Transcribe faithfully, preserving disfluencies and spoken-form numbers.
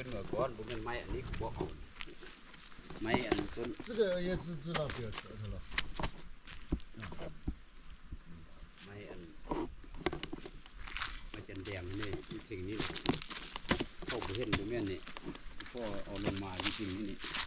เป็นเมื่อก่อนผมเป็นไม้อันนี้พวกเอาไม้อันต้น这个也知知道不要折腾了。 ไม้อันไม้จันแดงนี่ที่ถึงนี่เข้าไปเห็นตรงนี้นี่พ่อเอาลงมาจริงๆนี่